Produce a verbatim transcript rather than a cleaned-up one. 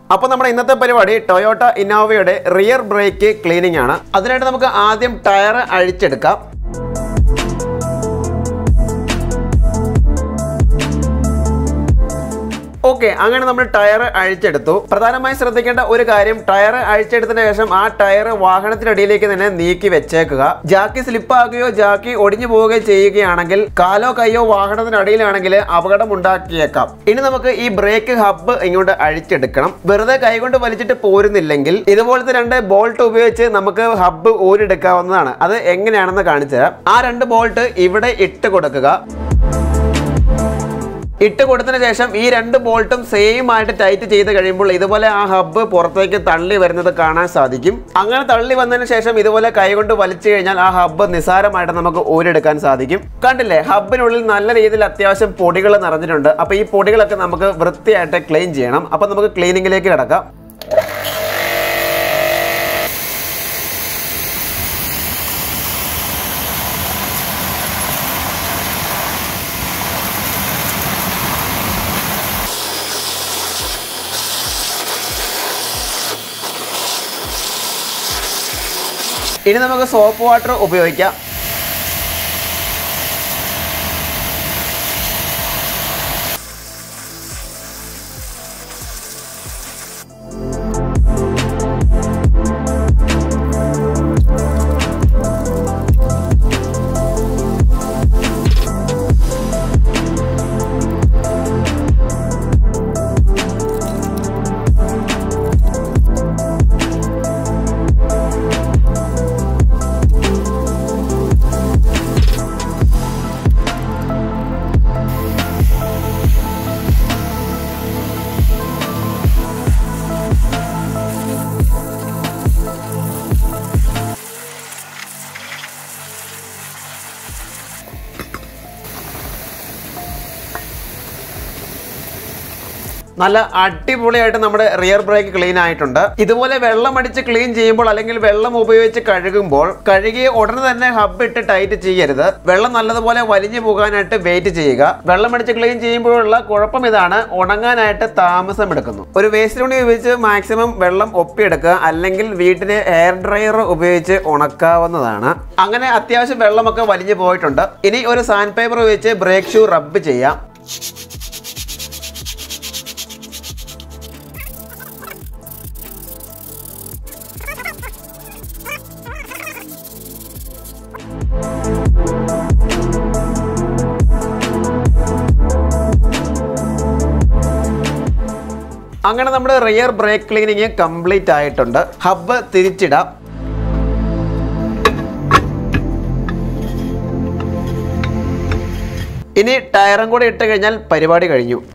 അപ്പോൾ നമ്മുടെ ഇന്നത്തെ പരിപാടി ടൊയോട്ട ഇന്നോവയുടെ റിയർ ബ്രേക്ക് ക്ലീനിങ് ആണ്. അതിനായിട്ട് നമുക്ക് ആദ്യം ടയർ അഴിച്ചെടുക്കാം. ഓക്കെ, അങ്ങനെ നമ്മൾ ടയർ അഴിച്ചെടുത്തു. പ്രധാനമായും ശ്രദ്ധിക്കേണ്ട ഒരു കാര്യം, ടയർ അഴിച്ചെടുത്തതിന് ശേഷം ആ ടയർ വാഹനത്തിനടിയിലേക്ക് തന്നെ നീക്കി വെച്ചേക്കുക. ജാക്കി സ്ലിപ്പാകുകയോ ജാക്കി ഒടിഞ്ഞു പോവുകയോ ചെയ്യുകയാണെങ്കിൽ കാലോ കൈയോ വാഹനത്തിനടിയിലാണെങ്കിൽ അപകടം ഉണ്ടാക്കിയേക്കാം. ഇനി നമുക്ക് ഈ ബ്രേക്ക് ഹബ്ബ് ഇങ്ങോട്ട് അഴിച്ചെടുക്കണം. വെറുതെ കൈകൊണ്ട് വലിച്ചിട്ട് പോരുന്നില്ലെങ്കിൽ ഇതുപോലത്തെ രണ്ട് ബോൾട്ട് ഉപയോഗിച്ച് നമുക്ക് ഹബ്ബ് ഊരിയെടുക്കാവുന്നതാണ്. അത് എങ്ങനെയാണെന്ന് കാണിച്ചു തരാം. ആ രണ്ട് ബോൾട്ട് ഇവിടെ ഇട്ട് കൊടുക്കുക. ഇട്ട് കൊടുത്തതിന് ശേഷം ഈ രണ്ട് ബോൾട്ടും സെയിം ആയിട്ട് ടൈറ്റ് ചെയ്ത് കഴിയുമ്പോൾ ഇതുപോലെ ആ ഹബ്ബ് പുറത്തേക്ക് തള്ളി വരുന്നത് കാണാൻ സാധിക്കും. അങ്ങനെ തള്ളി വന്നതിന് ശേഷം ഇതുപോലെ കൈകൊണ്ട് വലിച്ചു കഴിഞ്ഞാൽ ആ ഹബ്ബ് നിസ്സാരമായിട്ട് നമുക്ക് ഊരെടുക്കാൻ സാധിക്കും. കണ്ടില്ലേ, ഹബ്ബിനുള്ളിൽ നല്ല രീതിയിൽ അത്യാവശ്യം പൊടികൾ നിറഞ്ഞിട്ടുണ്ട്. അപ്പോൾ ഈ പൊടികളൊക്കെ നമുക്ക് വൃത്തിയായിട്ട് ക്ലീൻ ചെയ്യണം. അപ്പോൾ നമുക്ക് ക്ലീനിങ്ങിലേക്ക് കിടക്കാം. ഇനി നമുക്ക് സോപ്പ് വാട്ടർ ഉപയോഗിക്കാം. നല്ല അടിപൊളിയായിട്ട് നമ്മുടെ റിയർ ബ്രേക്ക് ക്ലീൻ ആയിട്ടുണ്ട്. ഇതുപോലെ വെള്ളം അടിച്ച് ക്ലീൻ ചെയ്യുമ്പോൾ അല്ലെങ്കിൽ വെള്ളം ഉപയോഗിച്ച് കഴുകുമ്പോൾ കഴുകിയ ഉടനെ തന്നെ ഹബ്ബ് ഇട്ട് ടൈറ്റ് ചെയ്യരുത്. വെള്ളം നല്ലതുപോലെ വലിഞ്ഞു പോകാനായിട്ട് വെയിറ്റ് ചെയ്യുക. വെള്ളം അടിച്ച് ക്ലീൻ ചെയ്യുമ്പോഴുള്ള കുഴപ്പം ഇതാണ്, ഉണങ്ങാനായിട്ട് താമസം എടുക്കുന്നു. ഒരു വേസ്റ്റ് തുണി ഉപയോഗിച്ച് മാക്സിമം വെള്ളം ഒപ്പിയെടുക്കുക, അല്ലെങ്കിൽ വീട്ടിലെ എയർ ഡ്രയർ ഉപയോഗിച്ച് ഉണക്കാവുന്നതാണ്. അങ്ങനെ അത്യാവശ്യം വെള്ളമൊക്കെ വലിഞ്ഞു പോയിട്ടുണ്ട്. ഇനി ഒരു സാൻഡ് പേപ്പർ ഉപയോഗിച്ച് ബ്രേക്ക് ഷൂ റബ്ബ് ചെയ്യാം. അങ്ങനെ നമ്മുടെ റിയർ ബ്രേക്ക് ക്ലീനിങ് കംപ്ലീറ്റ് ആയിട്ടുണ്ട്. ഹബ്ബ് തിരിച്ചിടാം. ഇനി ടയറും കൂടെ ഇട്ട് കഴിഞ്ഞാൽ പരിപാടി കഴിഞ്ഞു.